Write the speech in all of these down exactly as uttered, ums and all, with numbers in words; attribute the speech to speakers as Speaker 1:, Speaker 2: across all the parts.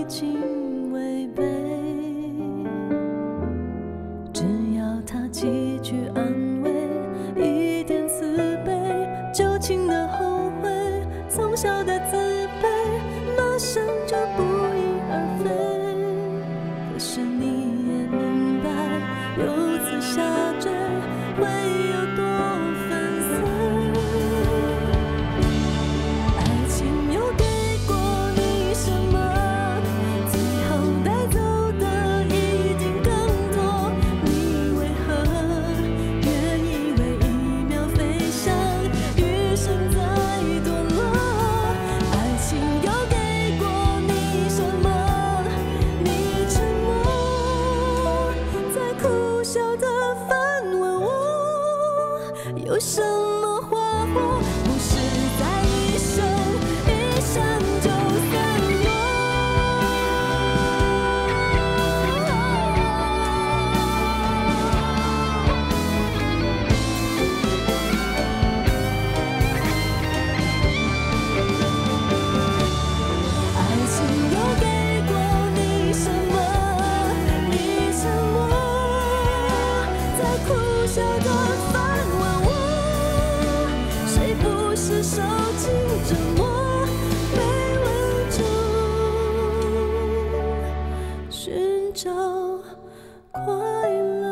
Speaker 1: 已经违背，只要他几句安慰，一点慈悲，旧情的后悔，从小的自卑，马上就不翼而飞。可是你也明白，由此下坠会有多粉碎。爱情又给过你什么？最后带走的一定更多。你为何愿意为一秒飞翔，余生再堕落？爱情又给过你什么？你沉默，在苦笑的反问我，有什么花火不是在一生一闪就散落？爱情又给过你什么？你沉默，在苦笑的反问我，谁不是受尽折磨，被围住寻找快乐？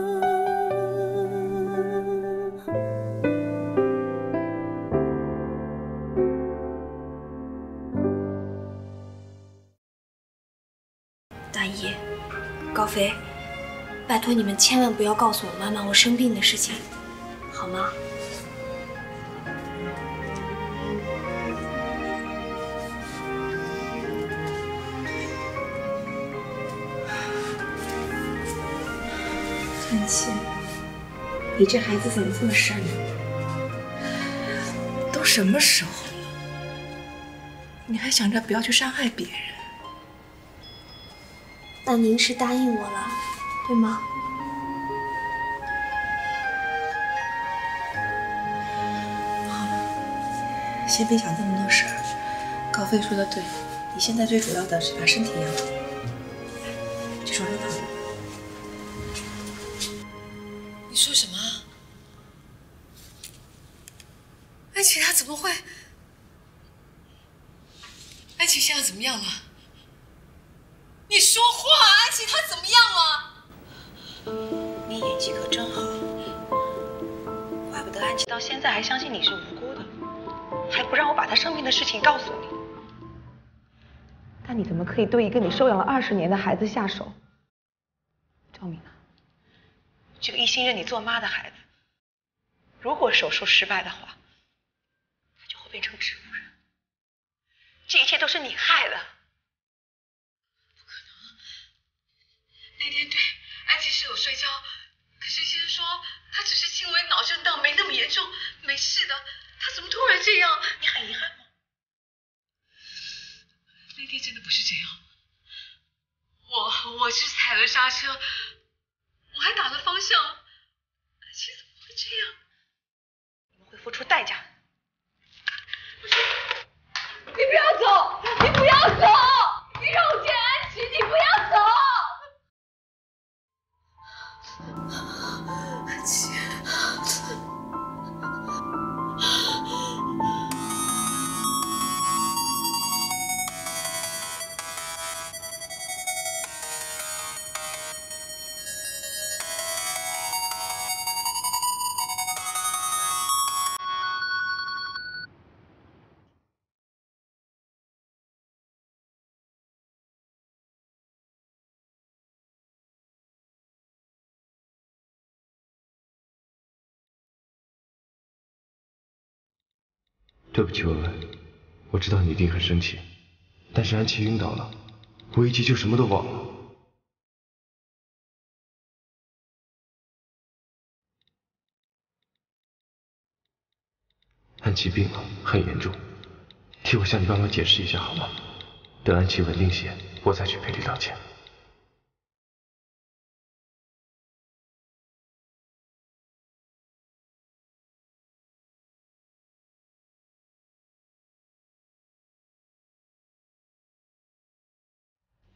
Speaker 2: 大姨、高飞，拜托你们千万不要告诉我妈妈我生病的事情，好吗？
Speaker 3: 安琪，你这孩子怎么这么善良？
Speaker 4: 都什么时候了，你还想着不要去伤害别人？
Speaker 2: 那您是答应我了，对吗？
Speaker 4: 先别想这么多事儿。高飞说的对，你现在最主要的是把身体养好。去床上躺着。
Speaker 5: 你说什么？安琪她怎么会？安琪现在怎么样了？你说话，安琪她怎么样了？
Speaker 4: 你演技可真好，怪不得安琪到现在还相信你是无辜的，还不让我把她生病的事情告诉你。但你怎么可以对一个你收养了二十年的孩子下手？赵敏啊，这个一心认你做妈的孩子，如果手术失败的话，他就会变成植物人。这一切都是你害的。
Speaker 5: 那天对安琪是有摔跤，可是医生说她只是轻微脑震荡，没那么严重，没事的。她怎么突然这样？
Speaker 4: 你很遗憾吗？
Speaker 5: 那天真的不是这样，我我是踩了刹车，我还打了方向，安琪怎么会这样？
Speaker 4: 你们会付出代价的。
Speaker 5: 你不要走，你不要走，你让我见安琪，你不要走。安琪，
Speaker 6: 对不起，文文，我知道你一定很生气，但是安琪晕倒了，我一急就什么都忘了。安琪病了，很严重，替我向你爸妈解释一下好吗？等安琪稳定些，我再去赔礼道歉。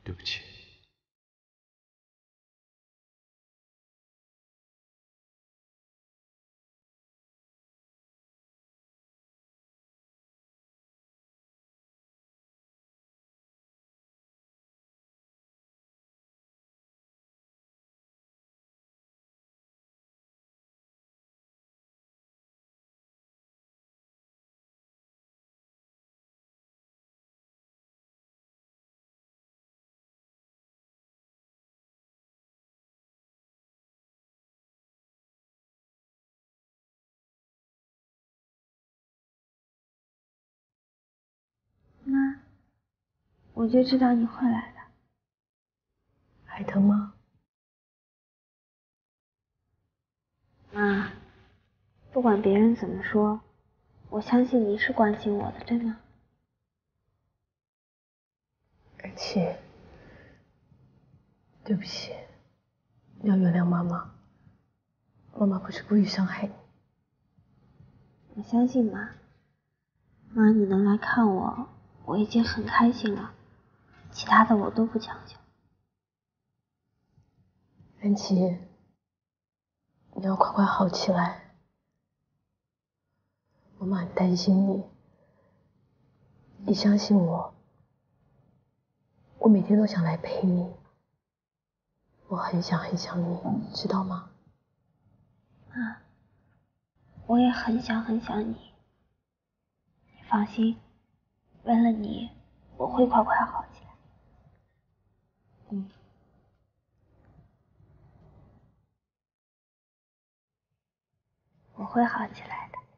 Speaker 6: 对不起。
Speaker 2: 妈，我就知道你会来的。
Speaker 3: 还疼吗？
Speaker 2: 妈，不管别人怎么说，我相信你是关心我的，对吗？
Speaker 3: 安琪，对不起，你要原谅妈妈，妈妈不是故意伤害你。
Speaker 2: 我相信妈。妈，你能来看我，我已经很开心了，其他的我都不强求。
Speaker 3: 安琪，你要快快好起来，妈妈很担心你，你相信我，我每天都想来陪你，我很想很想你，知道吗？
Speaker 2: 妈，我也很想很想你，你放心，为了你，我会快快好起来。嗯。我会好起来的。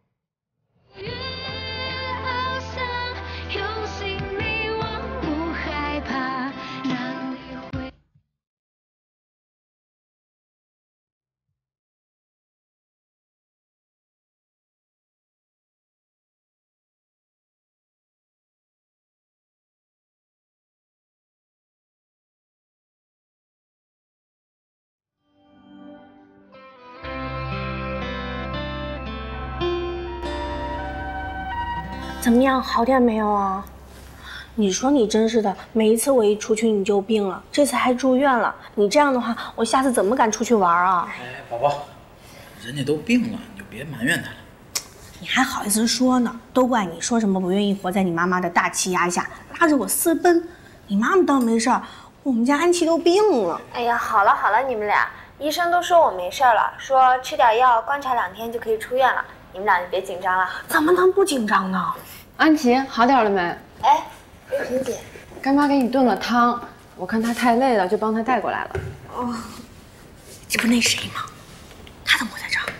Speaker 7: 怎么样，好点没有啊？你说你真是的，每一次我一出去你就病了，这次还住院了。你这样的话，我下次怎么敢出去玩啊？
Speaker 8: 哎，宝宝，人家都病了，你就别埋怨他了。
Speaker 7: 你还好意思说呢？都怪你说什么不愿意活在你妈妈的大气压下，拉着我私奔。你妈妈倒没事儿，我们家安琪都病了。
Speaker 2: 哎呀，好了好了，你们俩，医生都说我没事了，说吃点药，观察两天就可以出院了。你们俩就别紧张了。
Speaker 7: 怎么能不紧张呢？
Speaker 9: 安琪，好点了没？
Speaker 2: 哎，瑞萍姐，
Speaker 9: 干妈给你炖了汤，我看她太累了，就帮她带过来了。
Speaker 7: 哦，这不那谁吗？他怎么会在这儿？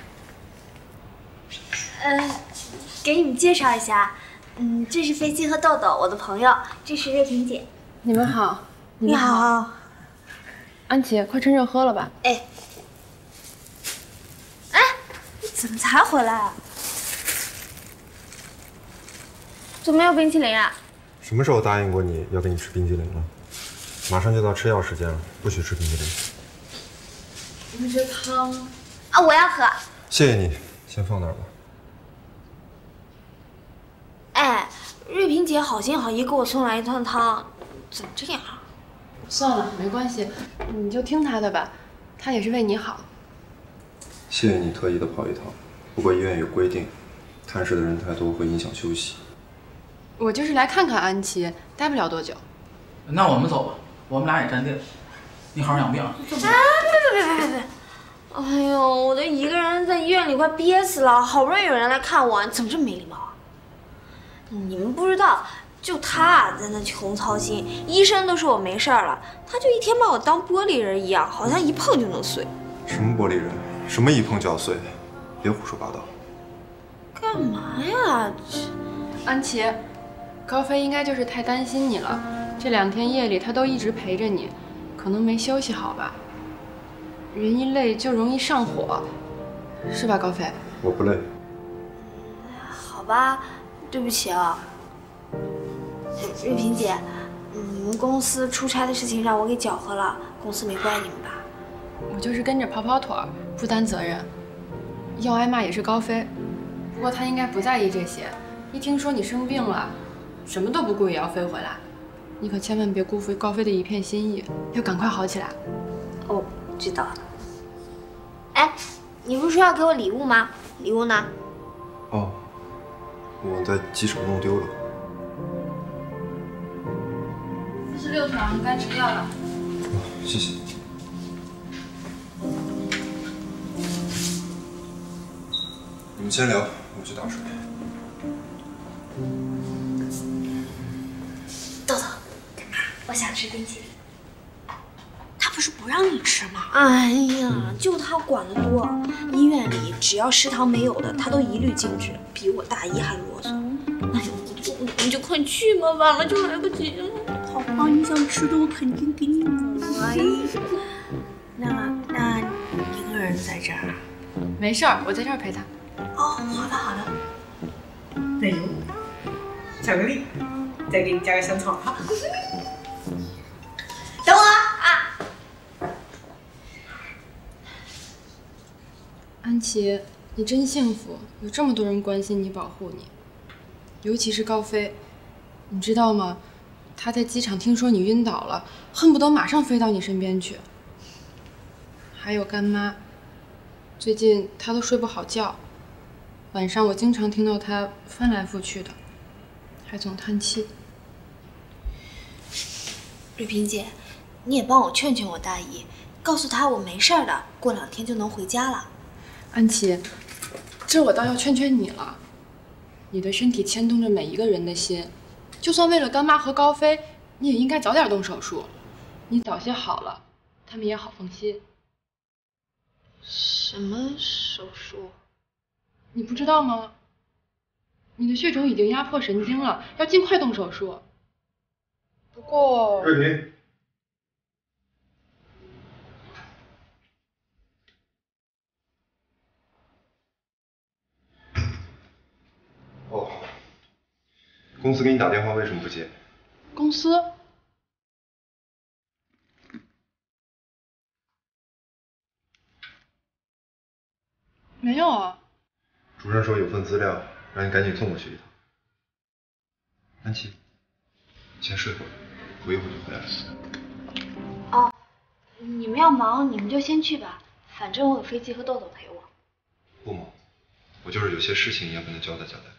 Speaker 2: 呃，给你们介绍一下，嗯，这是飞机和豆豆，我的朋友，这是瑞萍姐。
Speaker 9: 你们好。
Speaker 7: 你好。
Speaker 9: 安琪，快趁热喝了吧。
Speaker 2: 哎。哎，你怎么才回来啊？怎么没有冰淇淋啊？
Speaker 10: 什么时候答应过你要给你吃冰激凌了？马上就到吃药时间了，不许吃冰激凌。
Speaker 9: 你们这汤
Speaker 2: 啊，我要喝。
Speaker 10: 谢谢你，先放那儿吧。
Speaker 2: 哎，瑞萍姐好心好意给我送来一汤汤，怎么这样？
Speaker 9: 算了，没关系，你就听她的吧，她也是为你好。
Speaker 10: 谢谢你特意的跑一趟，不过医院有规定，探视的人太多会影响休息。
Speaker 9: 我就是来看看安琪，待不了多久。
Speaker 8: 那我们走吧，我们俩也站定。你好好养病啊！
Speaker 2: 哎，别别别别别！哎呦，我都一个人在医院里快憋死了，好不容易有人来看我，你怎么这么没礼貌啊？你们不知道，就他在那穷操心，医生都说我没事了，他就一天把我当玻璃人一样，好像一碰就能碎。
Speaker 10: 什么玻璃人？什么一碰就要碎？别胡说八道！
Speaker 2: 干嘛呀？
Speaker 9: 安琪。高飞应该就是太担心你了，这两天夜里他都一直陪着你，可能没休息好吧。人一累就容易上火，是吧，高飞？
Speaker 10: 我不累。
Speaker 2: 好吧，对不起啊，瑞萍姐，你们公司出差的事情让我给搅和了，公司没怪你们吧？
Speaker 9: 我就是跟着跑跑腿儿，不担责任。要挨骂也是高飞，不过他应该不在意这些，一听说你生病了。什么都不顾也要飞回来， 你可千万别辜负高飞的一片心意，要赶快好起来。
Speaker 2: 哦，知道了。哎，你不是说要给我礼物吗？礼物呢？
Speaker 10: 哦，我在机场弄丢了。
Speaker 9: 四十六床，该吃药了。
Speaker 10: 哦，谢谢。你们先聊，我去打水。
Speaker 2: 豆豆，我想吃冰淇淋。
Speaker 7: 他不是不让你吃吗？
Speaker 2: 哎呀，就他管得多。医院里只要食堂没有的，他都一律禁止，比我大姨还啰嗦。哎呦，我们就快去吧，晚了就来不及了。
Speaker 7: 好吧，你想吃的我肯定给你买。那那你一个人在这儿？
Speaker 9: 没事儿，我在这儿陪他。
Speaker 7: 哦，好的好的。
Speaker 11: 那有巧克力，再给你加个香草哈。
Speaker 2: 等我啊！
Speaker 9: 安琪，你真幸福，有这么多人关心你、保护你，尤其是高飞，你知道吗？他在机场听说你晕倒了，恨不得马上飞到你身边去。还有干妈，最近她都睡不好觉，晚上我经常听到她翻来覆去的，还总叹气。
Speaker 2: 瑞萍姐，你也帮我劝劝我大姨，告诉她我没事儿的，过两天就能回家了。
Speaker 9: 安琪，这我倒要劝劝你了。你的身体牵动着每一个人的心，就算为了干妈和高飞，你也应该早点动手术。你早些好了，他们也好放心。
Speaker 2: 什么手术？
Speaker 9: 你不知道吗？你的血肿已经压迫神经了，要尽快动手术。不过，
Speaker 10: 瑞萍，哦，公司给你打电话为什么不接？
Speaker 9: 公司？没有啊。
Speaker 10: 主任说有份资料，让你赶紧送过去一趟。安琪，先睡会儿，我一会儿就回来了。
Speaker 2: 哦，你们要忙，你们就先去吧，反正我有飞机和豆豆陪我。
Speaker 10: 不忙，我就是有些事情要跟他交代交代。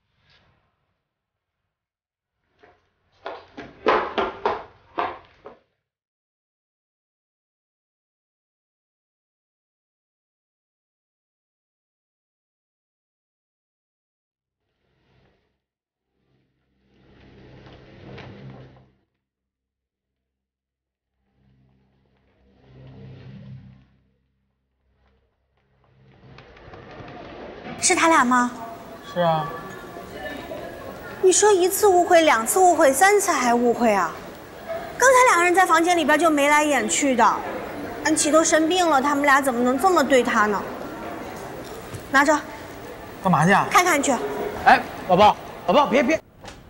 Speaker 7: 是他俩吗？
Speaker 8: 是啊。
Speaker 7: 你说一次误会，两次误会，三次还误会啊？刚才两个人在房间里边就眉来眼去的，安琪都生病了，他们俩怎么能这么对她呢？拿着。
Speaker 8: 干嘛去啊？
Speaker 7: 看看去。
Speaker 8: 哎，宝宝，宝宝，别别！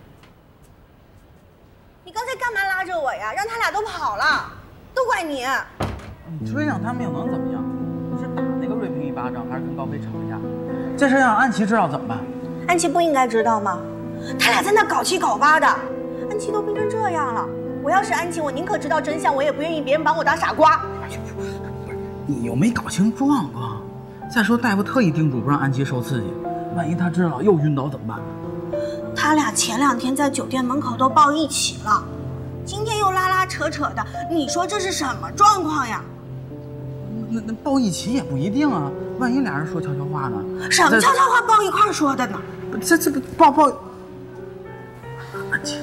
Speaker 7: 你刚才干嘛拉着我呀？让他俩都跑了，都怪你。
Speaker 8: 你追上他们又能怎么样？你是打那个瑞萍一巴掌，还是跟高飞吵架？这事让安琪知道怎么办？
Speaker 7: 安琪不应该知道吗？他俩在那搞七搞八的，安琪都病成这样了。我要是安琪，我宁可知道真相，我也不愿意别人把我当傻瓜。
Speaker 8: 哎呦，不是，你又没搞清状况。再说大夫特意叮嘱不让安琪受刺激，万一他知道又晕倒怎么办？
Speaker 7: 他俩前两天在酒店门口都抱一起了，今天又拉拉扯扯的，你说这是什么状况呀？
Speaker 8: 那那抱一起也不一定啊，万一俩人说悄悄话呢？
Speaker 7: 什么悄悄话抱一块说的呢？
Speaker 8: 这这个抱抱，安琪，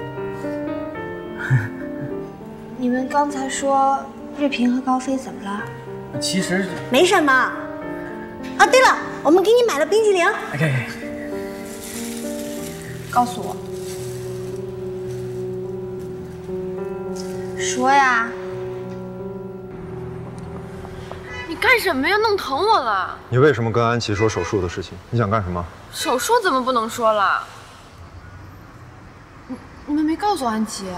Speaker 2: 你们刚才说瑞萍和高飞怎么了？
Speaker 8: 其实
Speaker 7: 没什么。啊，对了，我们给你买了冰淇淋。
Speaker 8: 可以可以。
Speaker 2: 告诉我，说呀。
Speaker 9: 你干什么呀？弄疼我了！
Speaker 10: 你为什么跟安琪说手术的事情？你想干什么？
Speaker 9: 手术怎么不能说了？你你们没告诉安琪？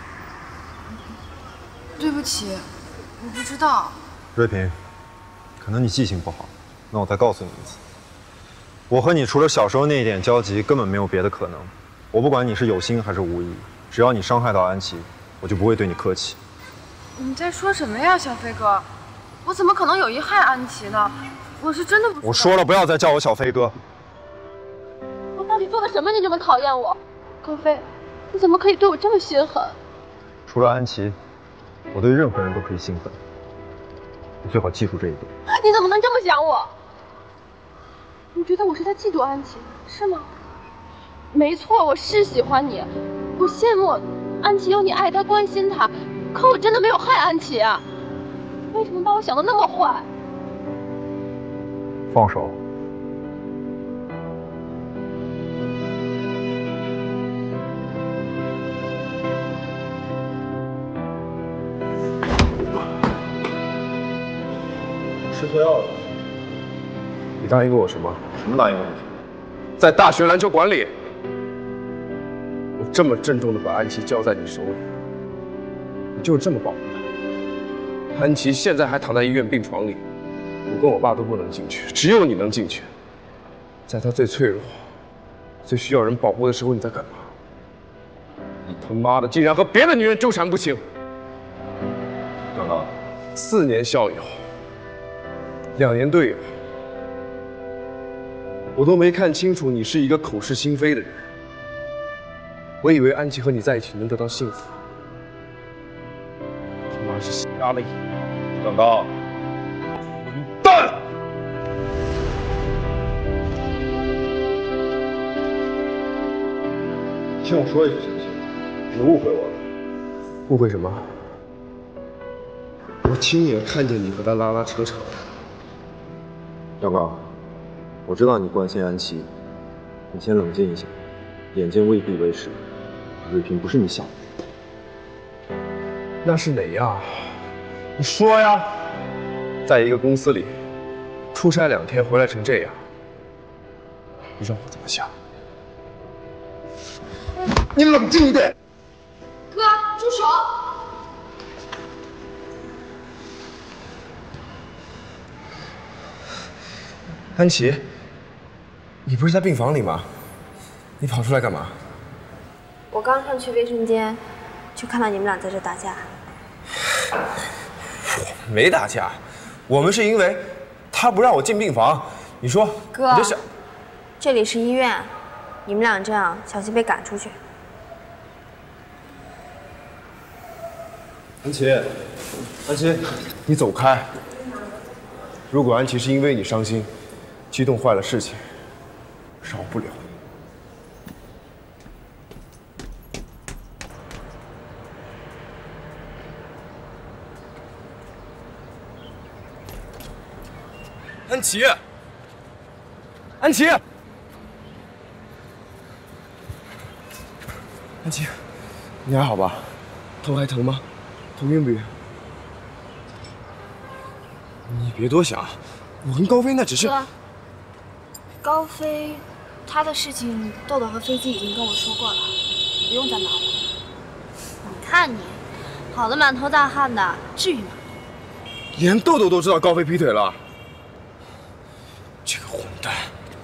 Speaker 9: 对不起，我不知道。
Speaker 10: 瑞萍，可能你记性不好，那我再告诉你一次，我和你除了小时候那一点交集，根本没有别的可能。我不管你是有心还是无意， 只要你伤害到安琪，我就不会对你客气。
Speaker 9: 你在说什么呀，小飞哥？我怎么可能有意害安琪呢？我是真的不……
Speaker 10: 我说了，不要再叫我小飞哥。
Speaker 9: 我到底做了什么，你这么讨厌我？高飞，你怎么可以对我这么心狠？
Speaker 10: 除了安琪，我对任何人都可以心狠。你最好记住这一点。
Speaker 9: 你怎么能这么想我？你觉得我是在嫉妒安琪，是吗？没错，我是喜欢你，我羡慕安琪有你爱她、关心她，可我真的没有害安琪啊！为什么把我想的那么坏？
Speaker 10: 放手。吃错药了。
Speaker 12: 你答应过我什么？
Speaker 10: 什么答应过你？
Speaker 12: 在大学篮球馆里，我这么郑重的把安琪交在你手里，你就是这么保护她。安琪现在还躺在医院病床里，我跟我爸都不能进去，只有你能进去。在她最脆弱、最需要人保护的时候，你在干嘛？你他妈的竟然和别的女人纠缠不清！
Speaker 10: 刚刚，
Speaker 12: 四年校友，两年队友。我都没看清楚，你是一个口是心非的人。我以为安琪和你在一起能得到幸福，他妈是瞎了眼！
Speaker 10: 刚刚，
Speaker 12: 混蛋！
Speaker 10: 听我说一句行不行？你误会我了。
Speaker 12: 误会什么？我亲眼看见你和他拉拉扯扯。
Speaker 10: 刚刚。我知道你关心安琪，你先冷静一下，眼见未必为实。瑞平不是你想的。
Speaker 12: 那是哪样？你说呀！在一个公司里，出差两天回来成这样，你让我怎么想？你冷静一点。
Speaker 9: 哥，住手！
Speaker 12: 安琪。你不是在病房里吗？你跑出来干嘛？
Speaker 2: 我刚上去卫生间，就看到你们俩在这打架。
Speaker 12: 我没打架，我们是因为他不让我进病房。你说，
Speaker 2: 哥，
Speaker 12: 你这小……
Speaker 2: 这里是医院，你们俩这样，小心被赶出去。
Speaker 12: 安琪，安琪，你走开。如果安琪是因为你伤心，激动坏了事情。饶不了你！安琪，安琪，安琪，你还好吧？头还疼吗？头晕不晕？你别多想，我跟高飞那只是……
Speaker 2: 哥，高飞。他的事情，豆豆和飞机已经跟我说过了，不用再瞒我。你看你，跑得满头大汗的，至于吗？
Speaker 12: 连豆豆都知道高飞劈腿了，这个混蛋！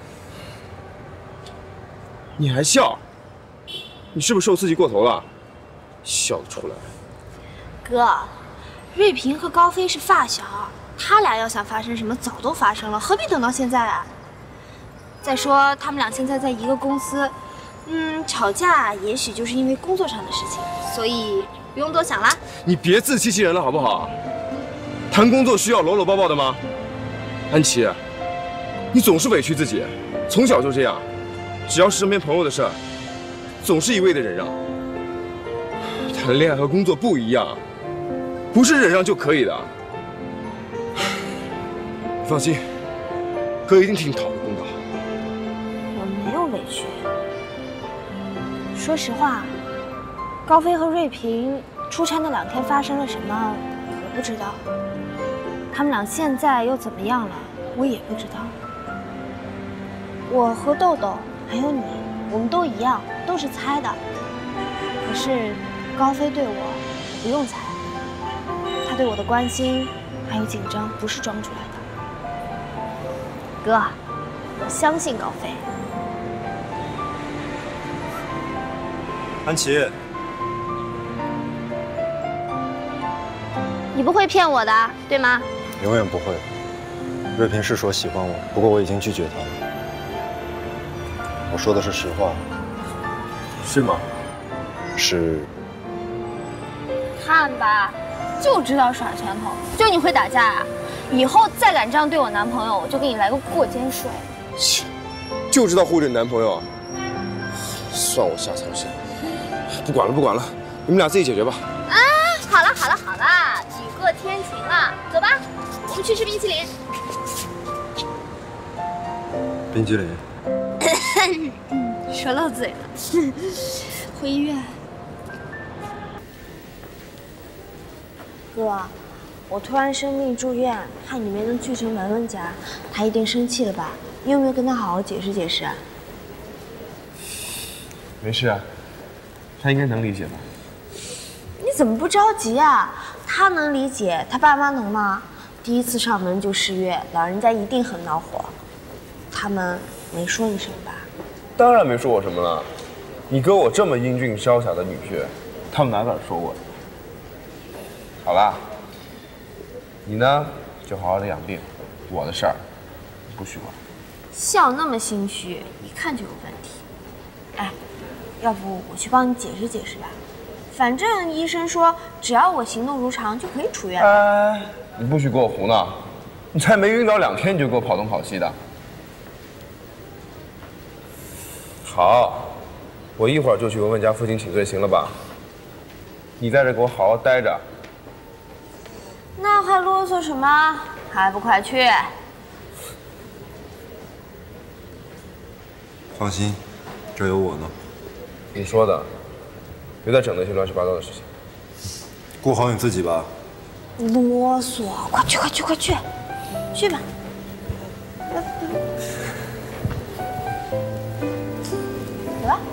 Speaker 12: 你还笑？你是不是受刺激过头了？笑得出来？
Speaker 2: 哥，瑞平和高飞是发小，他俩要想发生什么，早都发生了，何必等到现在啊？再说，他们俩现在在一个公司，嗯，吵架也许就是因为工作上的事情，所以不用多想啦。
Speaker 12: 你别自欺欺人了，好不好？谈工作需要搂搂抱抱的吗？安琪，你总是委屈自己，从小就这样，只要是身边朋友的事儿，总是一味的忍让。谈恋爱和工作不一样，不是忍让就可以的。你放心，哥一定替你讨回公道。
Speaker 2: 没有委屈。说实话，高飞和瑞平出差那两天发生了什么，我不知道。他们俩现在又怎么样了，我也不知道。我和豆豆还有你，我们都一样，都是猜的。可是高飞对我不用猜，他对我的关心还有紧张不是装出来的。哥，我相信高飞。
Speaker 10: 安琪，
Speaker 2: 你不会骗我的，对吗？
Speaker 10: 永远不会。瑞平是说喜欢我，不过我已经拒绝他了。我说的是实话。
Speaker 12: 是吗？
Speaker 10: 是。
Speaker 2: 看吧，就知道耍拳头，就你会打架啊！以后再敢这样对我男朋友，我就给你来个过肩摔。
Speaker 12: 切，就知道护着你男朋友，算我下操心。不管了，不管了，你们俩自己解决吧。
Speaker 2: 啊，好了好了好了，雨过天晴了，走吧，我们去吃冰淇淋。
Speaker 10: 冰淇淋。
Speaker 2: 说漏嘴了，回医院。哥，我突然生病住院，害你没能去成文文家，他一定生气了吧？你有没有跟他好好解释解释啊？
Speaker 12: 没事啊，他应该能理解吧？
Speaker 2: 你怎么不着急啊？他能理解，他爸妈能吗？第一次上门就失约，老人家一定很恼火。他们没说你什么吧？
Speaker 12: 当然没说我什么了。你哥我这么英俊潇洒的女婿，他们哪敢说我？好啦，你呢就好好的养病，我的事儿不许管。
Speaker 2: 笑那么心虚，一看就有问题。哎，要不我去帮你解释解释吧？反正医生说，只要我行动如常就可以出院了。
Speaker 12: 哎，你不许给我胡闹！你才没晕倒两天，你就给我跑东跑西的。好，我一会儿就去文文家附近请罪，行了吧？你在这给我好好待着。
Speaker 2: 那还啰嗦什么？还不快去！
Speaker 10: 放心，这有我呢。
Speaker 12: 你说的，别再整那些乱七八糟的事情。
Speaker 10: 顾好你自己吧。
Speaker 2: 啰嗦，快去快去快去，去吧。走吧。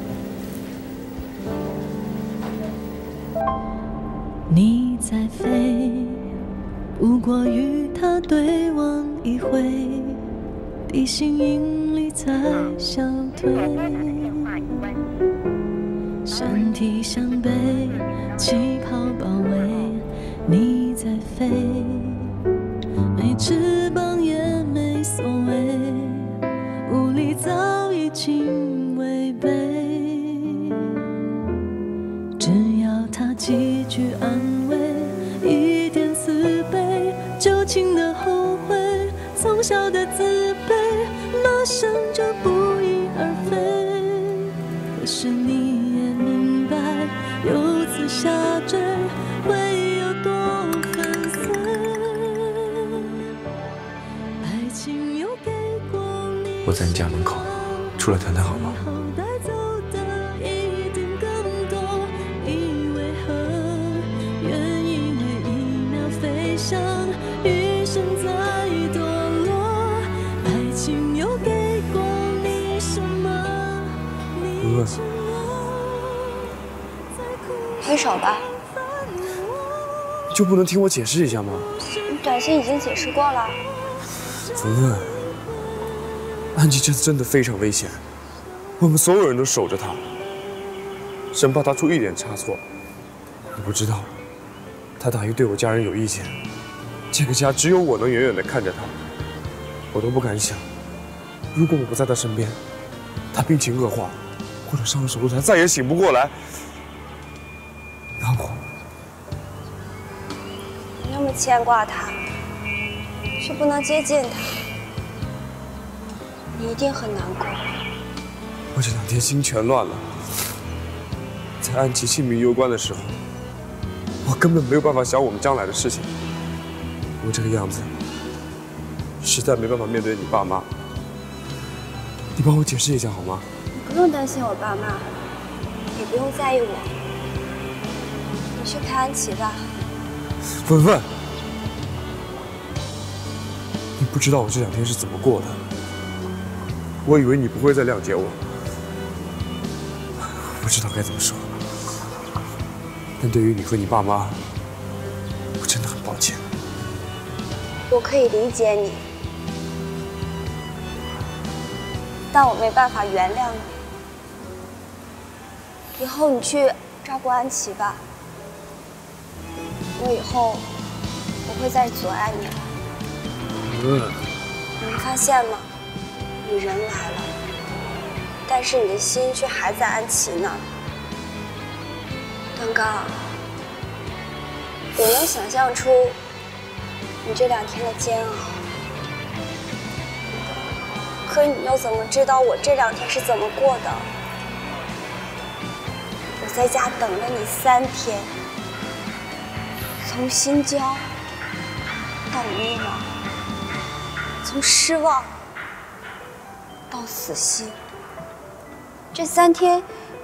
Speaker 1: 你在飞，不过与他对望一回，地心引力在消退，身体像被气泡包围。你在飞，没翅膀也没所谓，无力早已经违背。只要他几句安慰，一点慈悲，旧情的后悔，从小的自卑，马上就不翼而飞。可是你也明白，由此下坠会有多粉碎。爱情有给过你，
Speaker 6: 我在你家门口，出来谈谈好吗？
Speaker 1: 余生再堕落，爱情又给过你什么？
Speaker 12: 文文，
Speaker 2: 分手吧。
Speaker 12: 你就不能听我解释一下吗？
Speaker 2: 短信已经解释过了。
Speaker 12: 文文，安琪这次真的非常危险，我们所有人都守着她，生怕她出一点差错。你不知道，她大姨对我家人有意见。这个家只有我能远远地看着他，我都不敢想，如果我不在他身边，他病情恶化，或者上了手术台再也醒不过来，那我……
Speaker 2: 你那么牵挂他，却不能接近他，你一定很难过。
Speaker 12: 我这两天心全乱了，在安琪性命攸关的时候，我根本没有办法想我们将来的事情。我这个样子，实在没办法面对你爸妈。你帮我解释一下好吗？
Speaker 2: 你不用担心我爸妈，也不用在意我。你去看安琪吧。
Speaker 12: 文文，你不知道我这两天是怎么过的。我以为你不会再谅解我，我不知道该怎么说。但对于你和你爸妈，我真的很抱歉。
Speaker 2: 我可以理解你，但我没办法原谅你。以后你去照顾安琪吧。
Speaker 13: 我以后不会再阻碍你了。
Speaker 12: 嗯，
Speaker 13: 你没发现吗？你人来了，但是你的心却还在安琪那儿。段刚，我能想象出你这两天的煎熬，可你又怎么知道我这两天是怎么过的？我在家等了你三天，从心焦到迷茫，从失望到死心，这三天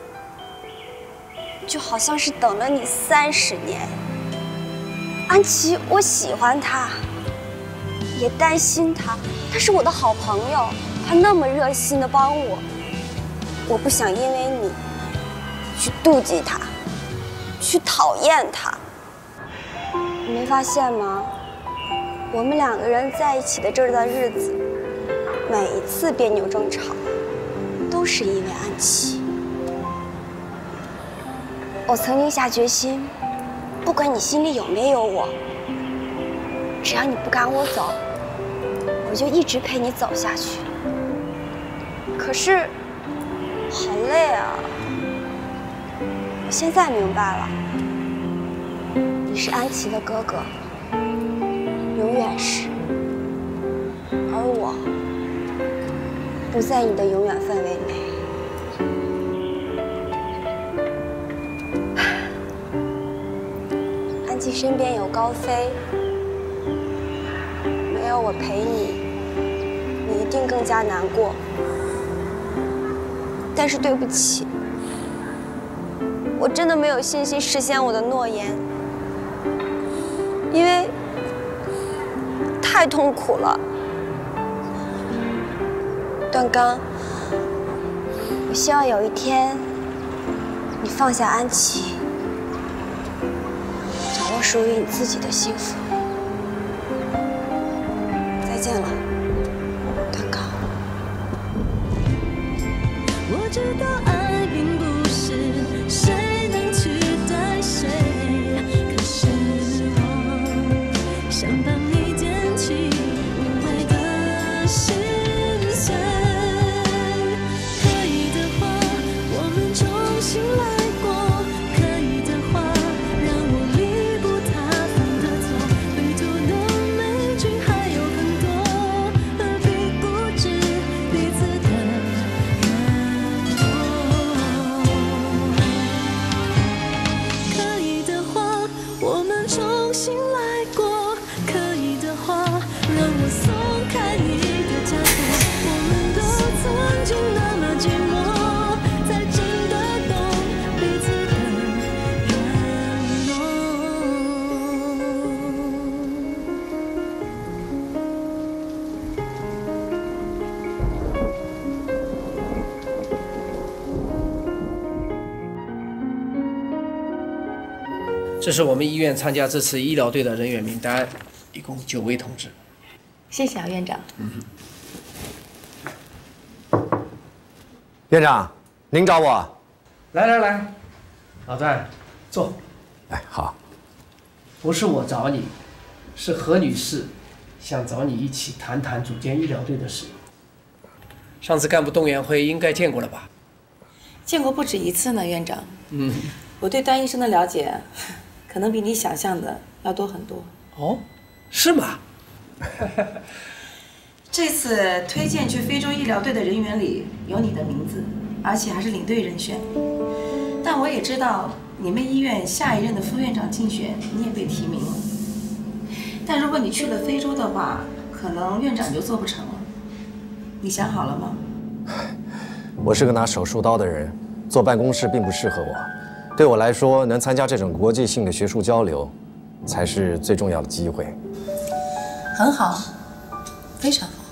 Speaker 13: 就好像是等了你三十年。安琪，我喜欢他，也担心他，他是我的好朋友，他那么热心的帮我，我不想因为你去妒忌他，去讨厌他。你没发现吗？我们两个人在一起的这段日子，每一次别扭争吵，都是因为安琪。我曾经下决心，不管你心里有没有我，只要你不赶我走，我就一直陪你走下去。可是，好累啊！我现在明白了，你是安琪的哥哥，永远是，而我不在你的永远范围内。安琪身边有高飞，没有我陪你，你一定更加难过。但是对不起，我真的没有信心实现我的诺言，因为太痛苦了。段刚，我希望有一天你放下安琪，找到属于你自己的幸福。再见了，段刚。
Speaker 1: 我知道爱并不是谁能取代谁，可是我想帮你捡起无谓的心碎。可以的话，我们重新来过；可以的话，让我弥补他犯的错。旅途的美景还有很多，何必固执彼此的软弱。可以的话，我们重新来过；可以的话，让我松开你的枷锁。我们都曾经那么寂寞，才真的懂彼此的软
Speaker 14: 这是我们医院参加这次医疗队的人员名单，一共九位同志。
Speaker 4: 谢谢啊，院长。
Speaker 14: 嗯，
Speaker 15: 院长，您找我？
Speaker 14: 来来来，老段，坐。
Speaker 15: 哎，好。
Speaker 14: 不是我找你，是何女士想找你一起谈谈组建医疗队的事。上次干部动员会应该见过了吧？
Speaker 4: 见过不止一次呢，院长。
Speaker 14: 嗯，
Speaker 4: 我对段医生的了解，可能比你想象的要多很多。
Speaker 14: 哦，是吗？
Speaker 4: 这次推荐去非洲医疗队的人员里有你的名字，而且还是领队人选。但我也知道你们医院下一任的副院长竞选你也被提名了。但如果你去了非洲的话，可能院长就做不成了。你想好了吗？
Speaker 15: 我是个拿手术刀的人，坐办公室并不适合我。对我来说，能参加这种国际性的学术交流，才是最重要的机会。
Speaker 4: 很好，非常好。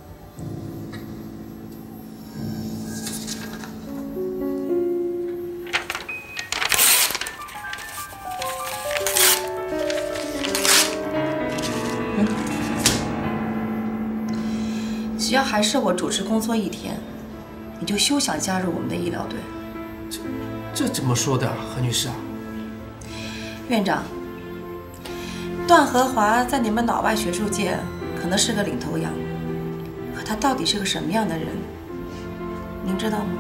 Speaker 4: 只要还是我主持工作一天，你就休想加入我们的医疗队。
Speaker 14: 这这怎么说的，何女士啊？
Speaker 4: 院长，
Speaker 16: 段和华在你们脑外学术界可能是个领头羊，可他到底是个什么样的人，您知道吗？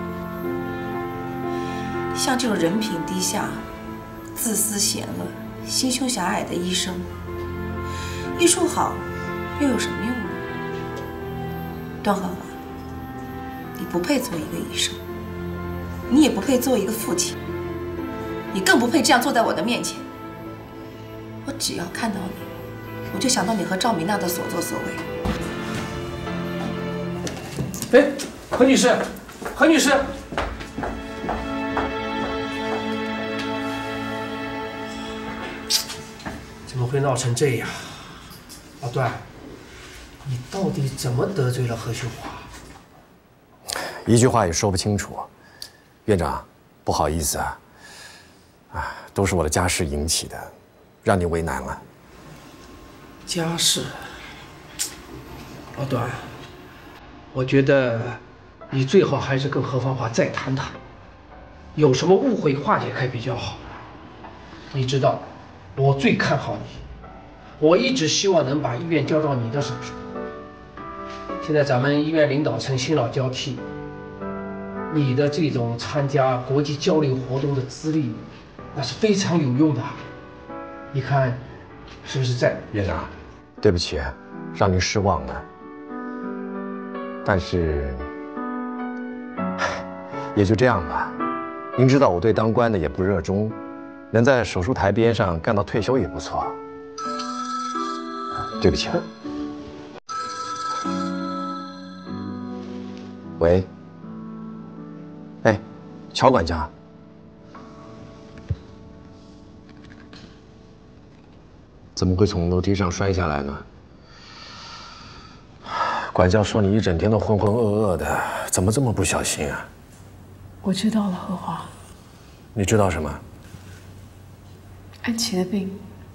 Speaker 16: 像这种人品低下、自私险恶、心胸狭隘的医生，医术好又有什么用呢？段和华，你不配做一个医生，你也不配做一个父亲，你更不配这样坐在我的面前。我只要看到你，我就想到你和赵明娜的所作所为。
Speaker 14: 哎，何女士，何女士，怎么会闹成这样？老段，你到底怎么得罪了何秀华？
Speaker 15: 一句话也说不清楚。院长，不好意思啊，啊，都是我的家事引起的，让你为难了。
Speaker 14: 家事，老段，我觉得你最好还是跟何芳华再谈谈，有什么误会化解开比较好。你知道，我最看好你，我一直希望能把医院交到你的手上。现在咱们医院领导层新老交替，你的这种参加国际交流活动的资历，那是非常有用的。你看，是不是在？
Speaker 15: 院长，对不起，让您失望了。但是，也就这样吧。您知道我对当官的也不热衷，能在手术台边上干到退休也不错。对不起。喂。哎，乔管家。怎么会从楼梯上摔下来呢？管家说你一整天都浑浑噩噩的，怎么这么不小心啊？
Speaker 3: 我知道了，何华。
Speaker 15: 你知道什么？
Speaker 3: 安琪的病。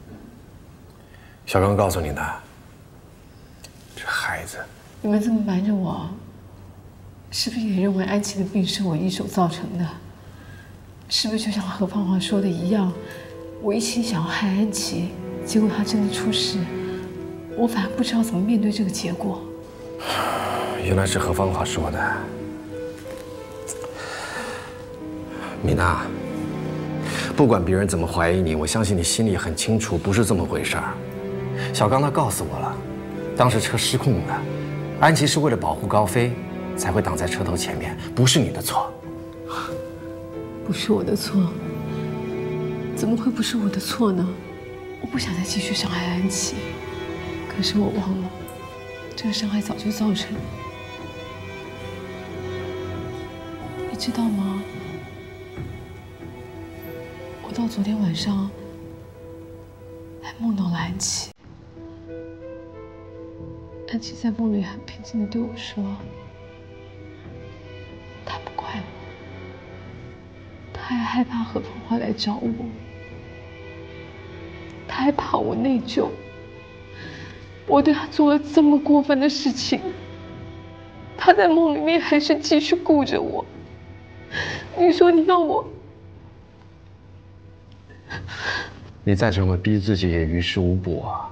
Speaker 15: 小刚告诉你的。这孩子。
Speaker 3: 你们这么瞒着我，是不是也认为安琪的病是我一手造成的？是不是就像何芳华说的一样，我一心想要害安琪，结果她真的出事，我反而不知道怎么面对这个结果。
Speaker 15: 原来是何芳华说的。米娜，不管别人怎么怀疑你，我相信你心里很清楚，不是这么回事儿。小刚他告诉我了，当时车失控了，安琪是为了保护高飞，才会挡在车头前面，不是你的错。
Speaker 3: 不是我的错，怎么会不是我的错呢？我不想再继续伤害安琪，可是我忘了，这个伤害早就造成了。你知道吗？我到昨天晚上还梦到了安琪，安琪在梦里很平静地对我说，她不快乐，她还害怕何芳华来找我，她还怕我内疚，我对她做了这么过分的事情，她在梦里面还是继续顾着我。你说你要我？
Speaker 15: 你再怎么逼自己也于事无补啊！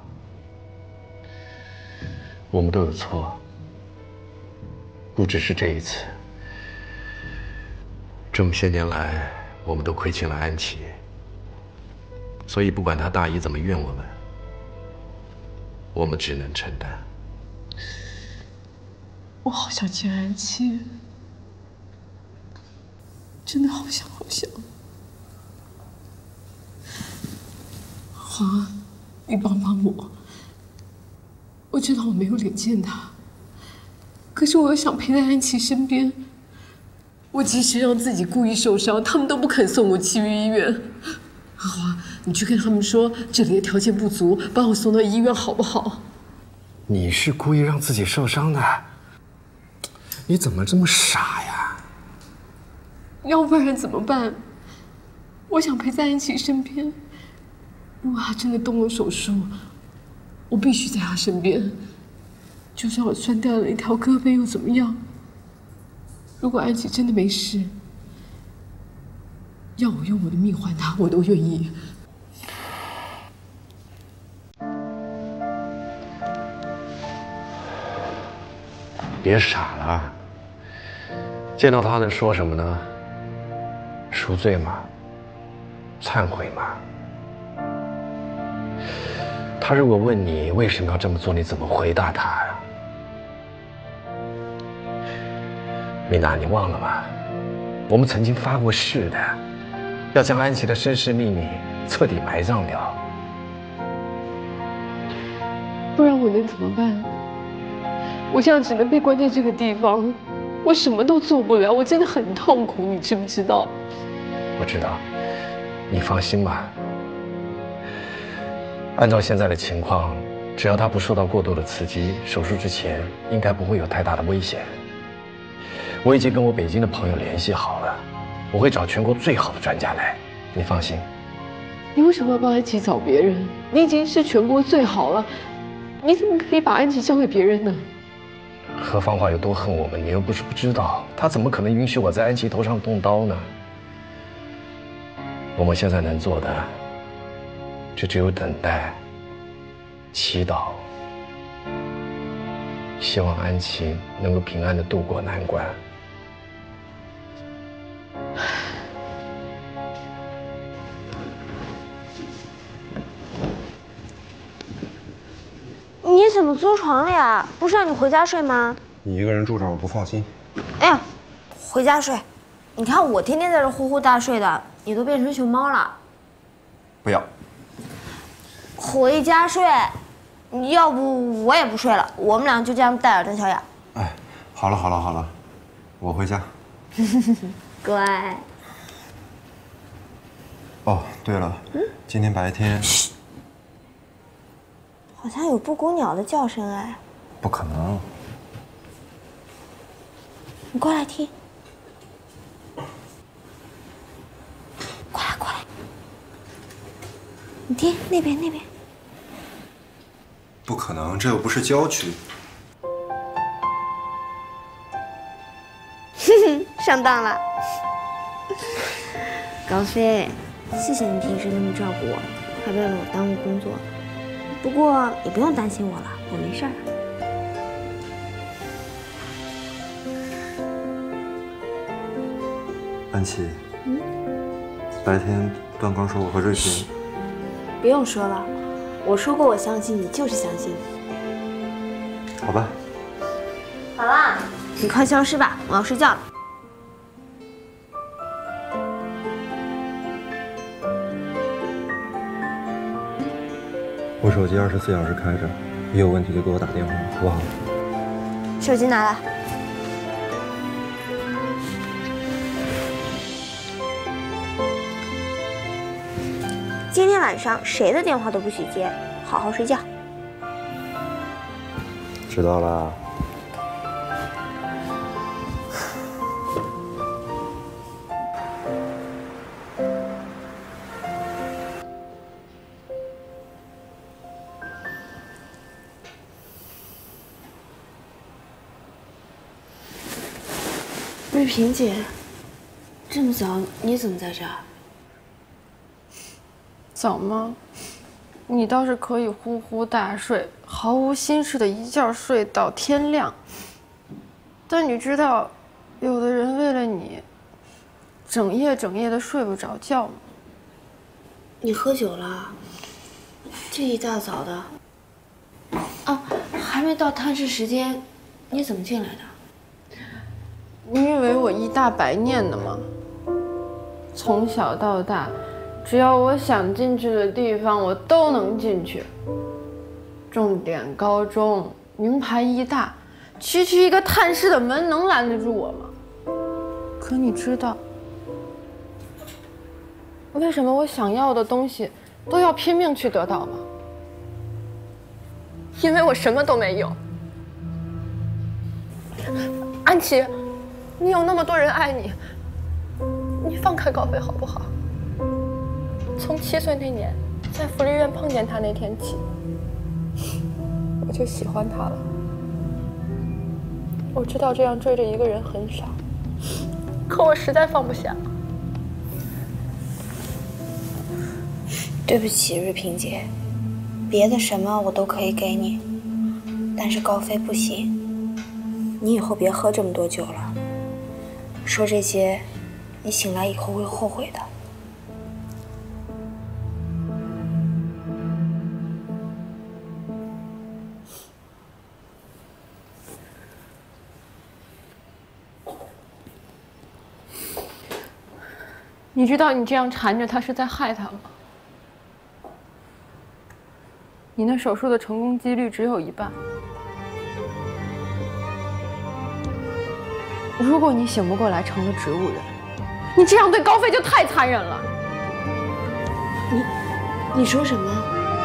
Speaker 15: 我们都有错，不只是这一次。这么些年来，我们都亏欠了安琪，所以不管她大姨怎么怨我们，我们只能承担。
Speaker 3: 我好想见安琪，真的好想好想。华，你帮帮我。我知道我没有脸见她，可是我又想陪在安琪身边。我即使让自己故意受伤，他们都不肯送我去医院。华，你去跟他们说这里的条件不足，把我送到医院好不好？
Speaker 15: 你是故意让自己受伤的？你怎么这么傻呀？
Speaker 3: 要不然怎么办？我想陪在安琪身边。如果她真的动了手术，我必须在她身边。就算我摔掉了一条胳膊又怎么样？如果安琪真的没事，要我用我的命换她，我都愿意。
Speaker 15: 别傻了，见到他能说什么呢？赎罪吗？忏悔吗？他如果问你为什么要这么做，你怎么回答他呀？米娜，你忘了吗？我们曾经发过誓的，要将安琪的身世秘密彻底埋葬掉。
Speaker 3: 不然我能怎么办？我现在只能被关在这个地方，我什么都做不了，我真的很痛苦，你知不知道？
Speaker 15: 我知道，你放心吧。按照现在的情况，只要他不受到过多的刺激，手术之前应该不会有太大的危险。我已经跟我北京的朋友联系好了，我会找全国最好的专家来，你放心。
Speaker 3: 你为什么要帮安琪找别人？你已经是全国最好了，你怎么可以把安琪交给别人呢？
Speaker 15: 何芳华有多恨我们，你又不是不知道，他怎么可能允许我在安琪头上动刀呢？我们现在能做的，就只有等待、祈祷，希望安琪能够平安地度过难关。
Speaker 2: 你怎么坐床了呀？不是让你回家睡吗？
Speaker 10: 你一个人住这儿，我不放心。
Speaker 2: 哎呀，回家睡！你看我天天在这呼呼大睡的，你都变成熊猫了。
Speaker 10: 不要。
Speaker 2: 回家睡，要不我也不睡了，我们俩就这样戴耳瞪小眼。
Speaker 10: 哎，好了好了好了，我回家。
Speaker 2: 乖。
Speaker 10: 哦，对了，嗯，今天白天。
Speaker 2: 好像有布谷鸟的叫声哎。
Speaker 10: 不可能。
Speaker 2: 你过来听。过来过来。你听那边那边。
Speaker 10: 不可能，这又不是郊区。
Speaker 2: 哼哼，上当了。高飞，谢谢你平时那么照顾我，还为了我耽误工作。不过也不用担心我了，我没事儿。
Speaker 10: 安琪，
Speaker 2: 嗯，
Speaker 10: 白天段刚说我和瑞平……
Speaker 2: 不用说了，我说过我相信你，就是相信
Speaker 10: 你。好吧。
Speaker 2: 好啦，你快消失吧，我要睡觉了。
Speaker 10: 我手机二十四小时开着，一有问题就给我打电话，好不好？
Speaker 2: 手机拿来。今天晚上谁的电话都不许接，好好睡觉。
Speaker 10: 知道了。
Speaker 2: 瑞萍姐，这么早你怎么在这儿？
Speaker 9: 早吗？你倒是可以呼呼大睡，毫无心事的一觉睡到天亮。但你知道，有的人为了你，整夜整夜的睡不着觉吗？
Speaker 2: 你喝酒了？这一大早的。啊，还没到探视时间，你怎么进来的？
Speaker 9: 你以为我一大白念的吗？从小到大，只要我想进去的地方，我都能进去。重点高中，名牌医大，区区一个探视的门能拦得住我吗？可你知道，为什么我想要的东西都要拼命去得到吗？因为我什么都没有。安琪。你有那么多人爱你，你放开高飞好不好？从七岁那年在福利院碰见他那天起，我就喜欢他了。我知道这样追着一个人很傻，可我实在放不下。
Speaker 2: 对不起，瑞萍姐，别的什么我都可以给你，但是高飞不行。
Speaker 7: 你以后别喝这么多酒了。说这些，你醒来以后会后悔的。
Speaker 9: 你知道你这样缠着他是在害他吗？你那手术的成功几率只有一半。如果你醒不过来成了植物人，你这样对高飞就太残忍了。
Speaker 2: 你，你说什么？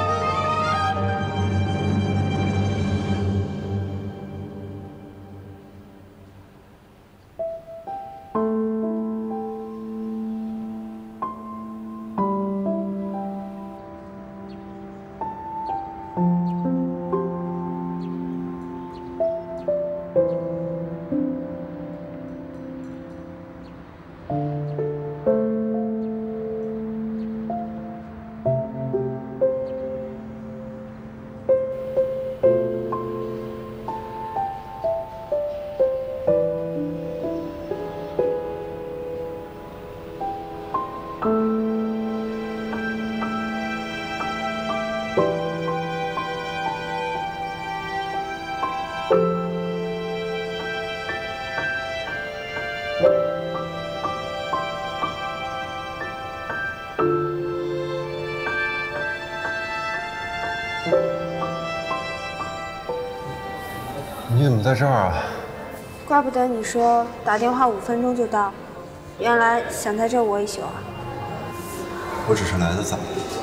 Speaker 10: 你怎么在这儿啊？
Speaker 7: 怪不得你说打电话五分钟就到，原来想在这儿窝一宿啊。
Speaker 10: 我只是来得早。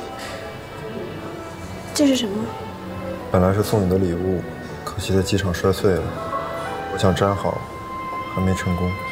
Speaker 7: 这是什么？
Speaker 10: 本来是送你的礼物，可惜在机场摔碎了。我想粘好，还没成功。